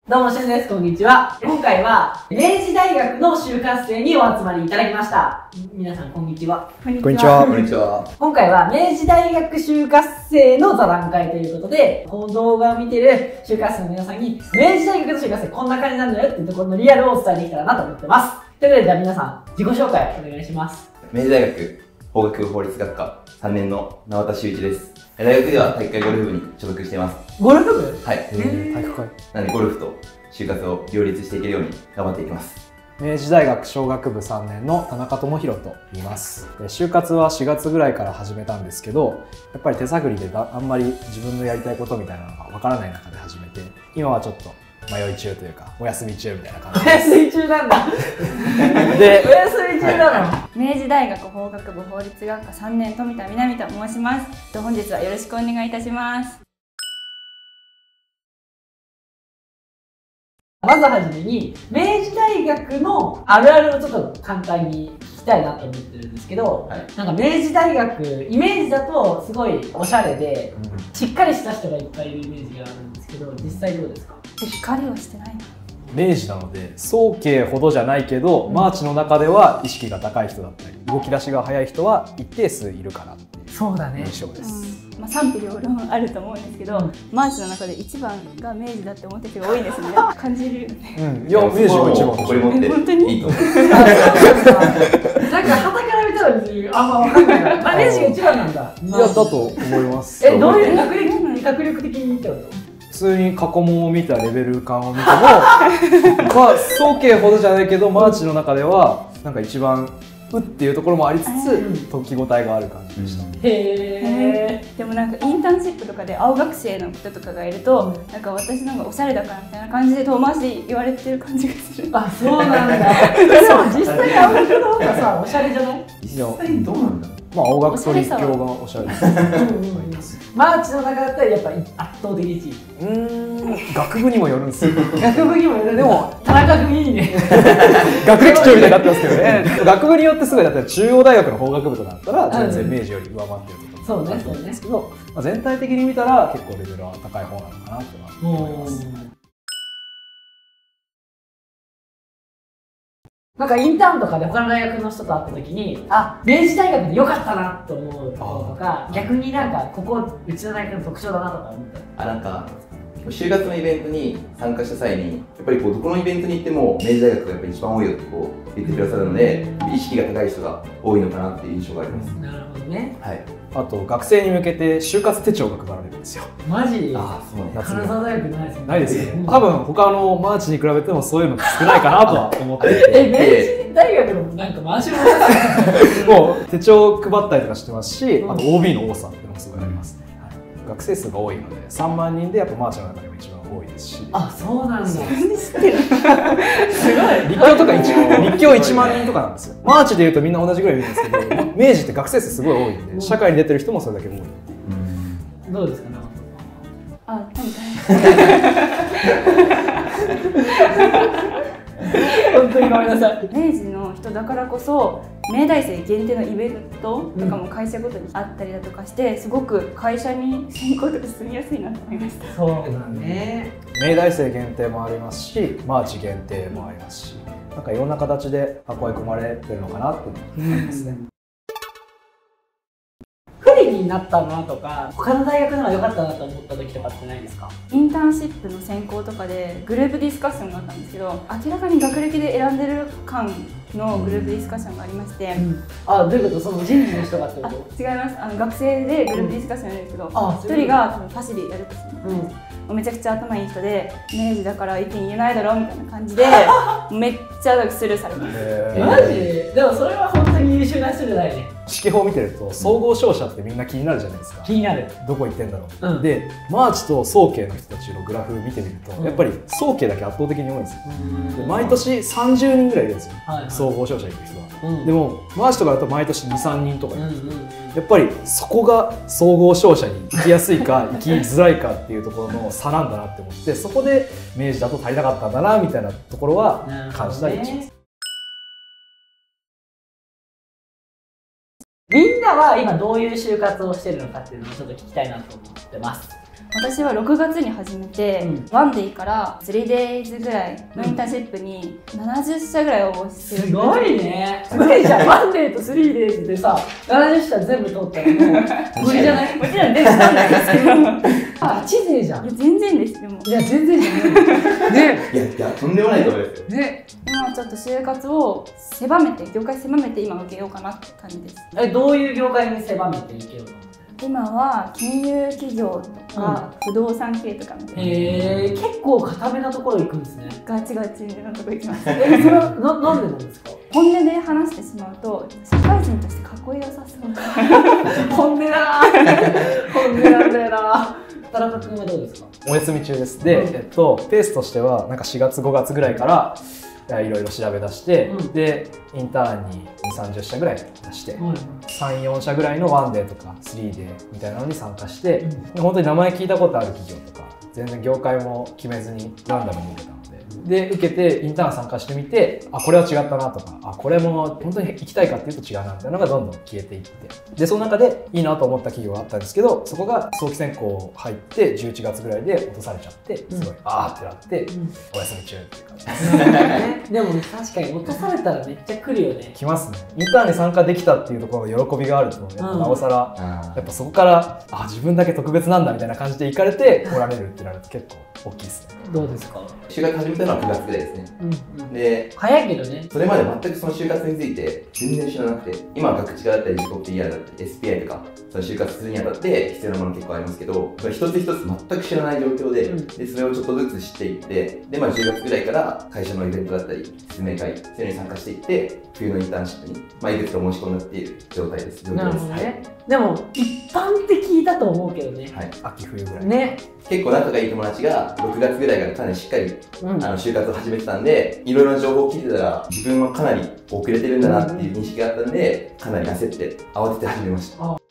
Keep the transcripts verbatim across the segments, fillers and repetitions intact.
どうも、しゅんです。こんにちは。今回は、明治大学の就活生にお集まりいただきました。皆さん、こんにちは。 こんにちは。 こんにちは。 今回は、明治大学就活生の座談会ということで、この動画を見ている就活生の皆さんに、明治大学の就活生こんな感じなんだよっていうところのリアルをお伝えできたらなと思ってます。ということで、じゃあ皆さん、自己紹介お願いします。 明治大学法学部法律学科さんねんの縄田修一です。大学では体育会ゴルフ部に所属しています。 ゴルフ部？ はい。 体育会。 なんでゴルフと就活を両立していけるように頑張っていきます。 明治大学商学部さんねんの田中智弘と言います。就活はしがつぐらいから始めたんですけど、やっぱり手探りであんまり自分のやりたいことみたいなのがわからない中で始めて、今はちょっと迷い中というか、お休み中みたいな感じです。 お休み中なんだ。 で、 お休み中なの、はい、 明治大学法学部法律学科さんねん富田みなみと申します。本日はよろしくお願いいたします。 まずはじめに、明治大学のあるあるをちょっと簡単に聞きたいなと思ってるんですけど、はい、なんか明治大学、イメージだとすごいおしゃれで、うん、しっかりした人がいっぱいいるイメージがあるんですけど、実際どうですか？ しっかりはしてないな。 明治なので早慶ほどじゃないけど、うん、マーチの中では意識が高い人だったり動き出しが早い人は一定数いるかなっていう印象です。 うん、まあ、賛否両論あると思うんですけど、うん、マーチの中で一番が明治だって思ってる人が多いですね。感じるよね。 うん、いや明治が一番これ持って本当にいいと思う。 なんか旗から見たら別にあんま分かんないから、まあ、明治が一番なんだ。 いやだと思います。 え、どういう学歴学力的に見てるの？ 普通に過去問を見たレベル感を見てもまあ早慶ほどじゃないけどマーチの中ではなんか一番うっていうところもありつつ解き応えがある感じでした。 へー。でもなんかインターンシップとかで青学生の人とかがいると、うん、なんか私の方がおしゃれだからみたいな感じで遠回しで言われてる感じがする。 あ、そうなんだ。でも実際青学の方がさおしゃれじゃない？ 実際どうなんだろう。 まあ青学と立教がおしゃれです。 マーチの中だったらやっぱ圧倒的にいちい。 うーん、学部にもよるんですよ。 学部にもよる。でも田中君いいね。 学歴長みたいになってますけどね。学部によってすごいだったら中央大学の法学部とかだったら全然明治より上回ってるところだと思うんですけど、まあ、全体的に見たら結構レベルは高い方なのかなとは思います。 なんかインターンとかで他の大学の人と会った時に、あ、明治大学で良かったなと思うところとか、逆になんかここうちの大学の特徴だなとか思った。 あ、なんか就活のイベントに参加した際にやっぱりこうどこのイベントに行っても明治大学がやっぱり一番多いよってこう言ってくださるので、意識が高い人が多いのかなっていう印象があります。 なるほどね。 はい。 あと学生に向けて就活手帳が配られるんですよ。 マジ？ ああ、そうね。 金沢大学ないですよね。 ないですよね。多分他のマーチに比べてもそういうの少ないかなとは思っていて。 え、明治大学のなんか回し物もう手帳配ったりとかしてますし、あと オービー の多さっていうのもすごいあります。学生数が多いのでさんまんにんでやっぱマーチの中でも一番多いですし。 あ、そうなんだ。 知ってる。すごい。 立教とか立教いちまんにんとかなんですよ。マーチでいうとみんな同じぐらいいるんですけど、明治って学生数すごい多いんで、社会に出てる人もそれだけ多い。 どうですかね。 あ、多分本当にごめんなさい。 明治の人だからこそ明大生限定のイベントとかも会社ごとにあったりだとかして、すごく会社に選考とか進みやすいなと思いました。 そうだね。 明大生限定もありますし、マーチ限定もありますし、なんかいろんな形で囲い込まれてるのかなって思いますね。 不利になったなとか、他の大学の方が良かったなと思った時とかってないですか？ インターンシップの選考とかでグループディスカッションがあったんですけど、明らかに学歴で選んでる感のグループディスカッションがありまして、うん、 あ、どういうこと？その人事の人がってこと？ 違います。あの学生でグループディスカッションやるんですけど、一、うん、人が多分ファシリやるとするんです、うん、めちゃくちゃ頭いい人で、明治だから意見言えないだろみたいな感じでめっちゃスルーされます。 マジ？でもそれは本当に優秀な人じゃないね。 指揮法を見てると総合商社ってみんな気になるじゃないですか。 気になる。 どこ行ってんだろう、うん、でマーチと早慶の人たちのグラフ見てみると、うん、やっぱり早慶だけ圧倒的に多いんですよ。で毎年さんじゅうにんぐらいいるんですよ、はいはい、総合商社行く人は、うん、でもマーチとかだと毎年にさんにんとかいるんですよ、うんうん、やっぱりそこが総合商社に行きやすいか行きづらいかっていうところの差なんだなって思って、そこで明治だと足りなかったんだなみたいなところは感じたりします。 みんなは今どういう就活をしてるのかっていうのをちょっと聞きたいなと思ってます。 私はろくがつに始めて、うん、ワンデイからスリーデイズぐらいのインターンシップにななじゅっしゃぐらい応募してる。 すごいね。すごいじゃん。ワンデイとスリーデイズでさ、ななじゅっしゃ全部通ったらもう無理じゃない？ もちろん全部したんないですけど。 ガチ勢じゃん。 いや全然ですでも。 いや全然じゃない。ね。 いやいやとんでもないと思いますよ。 ね。 今ちょっと就活を狭めて業界狭めて今受けようかなって感じです。 えどういう業界に狭めていけようか。 今は金融企業とか、うん、不動産系とかみたいな。 へえ、結構固めなところ行くんですね。 ガチガチのとこ行きます。 え、それはななんでなんですか？ 本音で話してしまうと社会人としてかっこよさそうな。 本音だな。本音なんだよな。田中君はどうですか？ お休み中です。で、うん、えっとペースとしてはなんかしがつごがつぐらいからいろいろ調べ出して、うん、でインターンににじゅう、さんじゅっしゃぐらい出して、うん、さん、よんしゃぐらいのワンデーとかスリーデーみたいなのに参加して、うん、本当に名前聞いたことある企業とか全然業界も決めずにランダムに受けたので、で受けてインターン参加してみて、あこれは違ったなとか、あこれも本当に行きたいかっていうと違うなみたいなのがどんどん消えていって、でその中でいいなと思った企業があったんですけど、そこが早期選考入ってじゅういちがつぐらいで落とされちゃって、すごい、うん、あーってなって、うん、お休み中っていう感じです。 でも確かに落とされたらめっちゃ来るよね。 来ますね。インターンに参加できたっていうところの喜びがあると、やっぱなおさら、うん、やっぱそこからあ自分だけ特別なんだみたいな感じで行かれて来られるってなると結構大きいですね。 どうですか？ 就活始めたのはくがつぐらいですね。うん、で早いけどね。 それまで全くその就活について全然知らなくて、今は学知がだったり自己 ピーアール だったり エスピーアイ とかその就活するにあたって必要なもの結構ありますけど、それ一つ一つ全く知らない状況で、うん、でそれをちょっとずつ知っていって、で、まあ、じゅうがつぐらいから会社のイベントだったり説明会そういうのに参加していって、冬のインターンシップに、まあ、いくつか申し込んだっていう状態です。 なるほどね。はい、でも一般って聞いたと思うけどね。 はい、 秋冬ぐらいね。 結構仲がいい友達がろくがつぐらいからかなりしっかり、うん、あの就活を始めてたんで、いろいろな情報を聞いてたら自分はかなり遅れてるんだなっていう認識があったんで、かなり焦って慌てて始めました。あ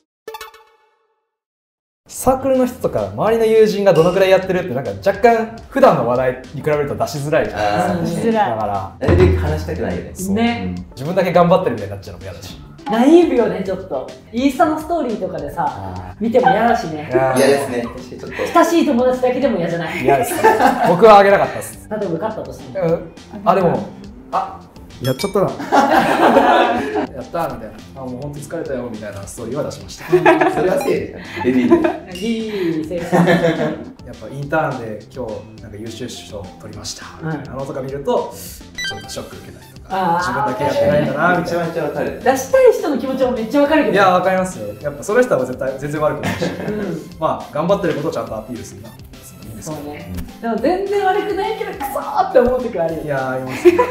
サークルの人とか周りの友人がどのくらいやってるってなんか若干普段の話題に比べると出しづらいじゃないですか。だからなるべく話したくないよね。 ね、 うん、自分だけ頑張ってるみたいになっちゃうのも嫌だし。 ナイーブよね、ちょっとインスタのストーリーとかでさ見ても嫌だしね。 嫌ですね。確かにちょっと親しい友達だけでも嫌じゃない？ 嫌ですね。僕はあげなかったです。 例えば受かったとしても、うん、あでもあやっちゃったなやったみたいな、あもう本当疲れたよみたいなストーリーは出しました。 それはせいでレディーでいいせいやっぱインターンで今日なんか優秀賞取りました、うん、あのとか見るとちょっとショック受けたりとか、自分だけやってないんだなみたいな。めちゃめちゃ分かる。 出したい人の気持ちもめっちゃ分かるけど。 いや分かりますよ。やっぱその人は絶対全然悪くないし、うん、まあ頑張ってることをちゃんとアピールするのはいいんですけど。そうね、うん、でも全然悪くないけどクソーって思う時あるよね。 いやありますね。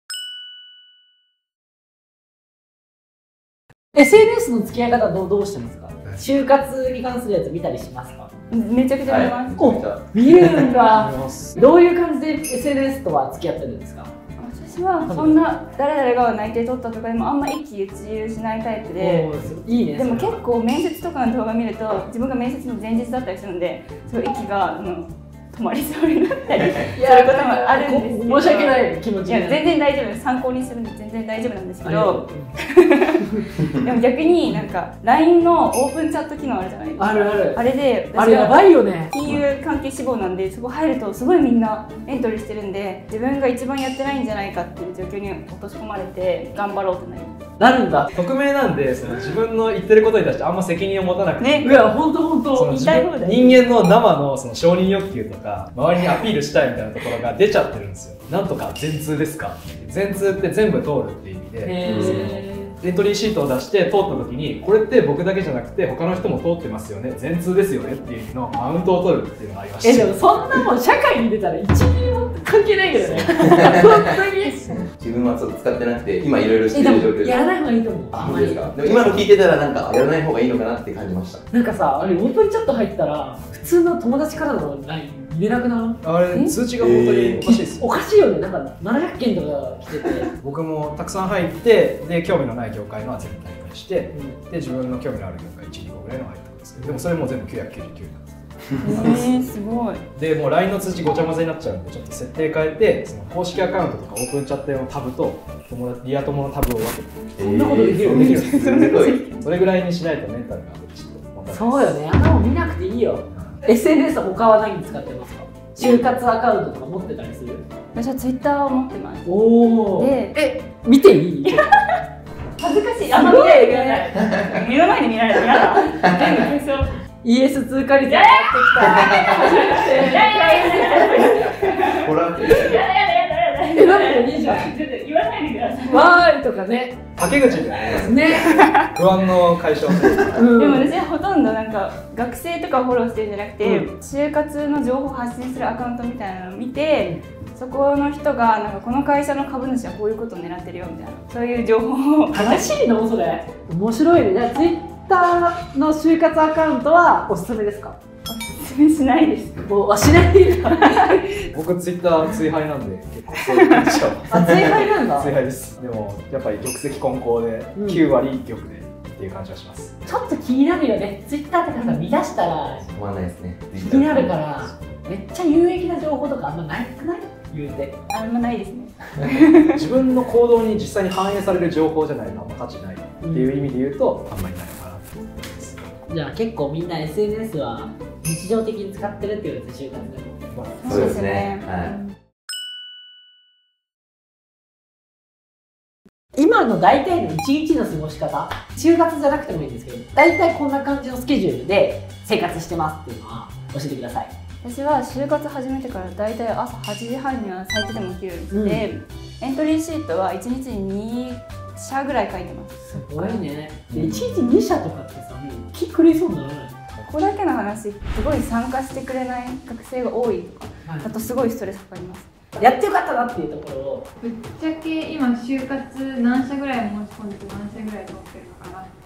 エスエヌエス の付き合い方はどう、どうしてますか？就活に関するやつ見たりしますか？ めちゃくちゃ見ます。 お、見るんだ。どういう感じで エスエヌエス とは付き合ってるんですか？ 私はそんな誰々が内定取ったとかでもあんま一喜一憂しないタイプで、 いいね。 でも結構面接とかの動画見ると自分が面接の前日だったりするので、すごい息があの止まりそうになったりすることもあるんですけど、 申し訳ない気持ち。 いや全然大丈夫です。参考にするんで全然大丈夫なんですけど、でも逆になんか ライン のオープンチャット機能あるじゃないですか。 あるある。 あれであれやばいよね。 金融関係志望なんで、そこ入るとすごいみんなエントリーしてるんで、自分が一番やってないんじゃないかっていう状況に落とし込まれて頑張ろうってなります。 なるんだ。 匿名なんで、その自分の言ってることに対してあんま責任を持たなくて、 ね、いや本当本当。 人間の生のその承認欲求とか周りにアピールしたいみたいなところが出ちゃってるんですよ。なんとか全通ですか。全通って全部通るっていう意味で。エントリーシートを出して通った時に、これって僕だけじゃなくて他の人も通ってますよね、全通ですよねっていうのマウントを取るっていうのがありました。 えでもそんなもん社会に出たらいちミリも関係ないけどね。本当に自分はちょっと使ってなくて今いろいろしてる状況です。 やらない方がいいと思う。 あ、そうですか。でも今の聞いてたらなんかやらない方がいいのかなって感じました。 なんかさ、あれオープンチャット入ったら普通の友達からの ライン 入れなくなる？ あれ通知が本当におかしいですよ。 おかしいよね。なんかななひゃくけんとか来てて僕もたくさん入ってで興味のない業界のは全部大会して、うん、で自分の興味のある業界いち、にこぐらいの入ったんですけど、でもそれも全部きゅうひゃくきゅうじゅうきゅうなんです。 えー、すごい。 でもう ライン の通知ごちゃ混ぜになっちゃうんで、ちょっと設定変えて、その公式アカウントとかオープンチャット用のタブと友達リア友のタブを分けて、 そんなことできる？できる。 それぐらいにしないとメンタルがちょっと。 そうよね。あんなもん見なくていいよ。 エスエヌエス 他は何に使ってますか？就活アカウントとか持ってたりする？ 私はツイッターを持ってます。 おお。 で、 え、見ていい？ 恥ずかしい。あんま見ないでください。目の前で見られたら嫌だ。全部消そう。 イーエス 通過率が上がってきた。 いやいやいやいや。 ホラーやだやだやだやだ。 え、だっていいじゃん。 ちょっと言わないでください。 わーいとかね。 竹口みたいなね。 不安の解消。 でも私はほとんどなんか学生とかをフォローしてるんじゃなくて、うん、就活の情報を発信するアカウントみたいなのを見て、そこの人がなんかこの会社の株主はこういうことを狙ってるよみたいな、そういう情報を。 正しいのそれ？面白いね。じゃあツイッターの就活アカウントはおすすめですか？ おすすめしないです。 もうはしないんだ。 僕ツイッター追廃なんで結構そういう感じちゃう。 あ、追廃なんだ。 追廃です。でもやっぱり玉石混交できゅう割玉でっていう感じがします。 ちょっと気になるよね。ツイッターとかさ見出したら止まらないですね。 気になるから、めっちゃ有益な情報とかあんまないくない？言うて。 あんまないですね。 自分の行動に実際に反映される情報じゃないとあんま価値ないっていう意味で言うと、あんまりないのかなと思います。 じゃあ結構みんな エスエヌエス は日常的に使ってるっていうやつ、就活でも。 そうですね。はい。 今の大体の一日の過ごし方、就活じゃなくてもいいんですけど、大体こんな感じのスケジュールで生活してますっていうのは教えてください。 私は就活始めてから大体朝はちじはんには最低でも起きるんです、うん、でエントリーシートはいちにちににしゃぐらい書いてます。 すごいね。でいちにちにしゃとかってさ、もう気狂いそうにならない？ ここだけの話、すごい参加してくれない学生が多いとか、はい、だとすごいストレスかかります。 やってよかったなっていうところを。 ぶっちゃけ今就活何社ぐらい申し込んでて何社ぐらい通ってるのかなって